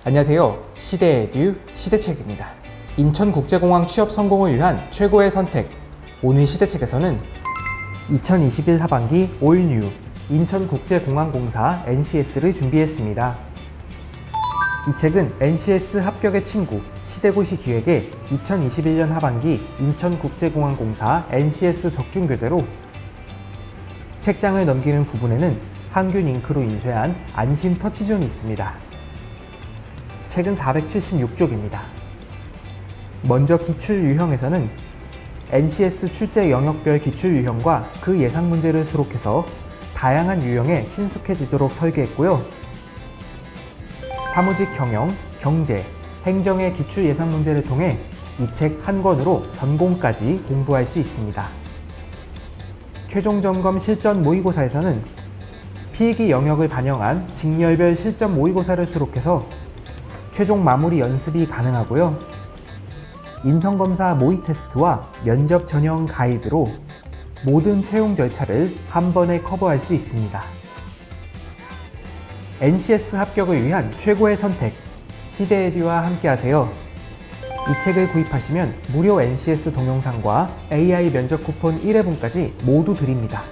안녕하세요. 시대에듀 시대책입니다. 인천국제공항 취업 성공을 위한 최고의 선택. 오늘 시대책에서는 2021 하반기 올뉴 인천국제공항공사 NCS를 준비했습니다. 이 책은 NCS 합격의 친구 시대고시 기획의 2021년 하반기 인천국제공항공사 NCS 적중교재로 책장을 넘기는 부분에는 항균 잉크로 인쇄한 안심 터치존이 있습니다. 책은 476쪽입니다. 먼저 기출 유형에서는 NCS 출제 영역별 기출 유형과 그 예상 문제를 수록해서 다양한 유형에 친숙해지도록 설계했고요. 사무직 경영, 경제, 행정의 기출 예상 문제를 통해 이 책 한 권으로 전공까지 공부할 수 있습니다. 최종 점검 실전 모의고사에서는 필기 영역을 반영한 직렬별 실전 모의고사를 수록해서 최종 마무리 연습이 가능하고요. 인성검사 모의 테스트와 면접 전형 가이드로 모든 채용 절차를 한 번에 커버할 수 있습니다. NCS 합격을 위한 최고의 선택, 시대에듀와 함께하세요. 이 책을 구입하시면 무료 NCS 동영상과 AI 면접 쿠폰 1회분까지 모두 드립니다.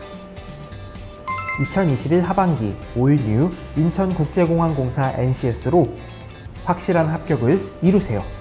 2021 하반기 올뉴 인천국제공항공사 NCS로 확실한 합격을 이루세요.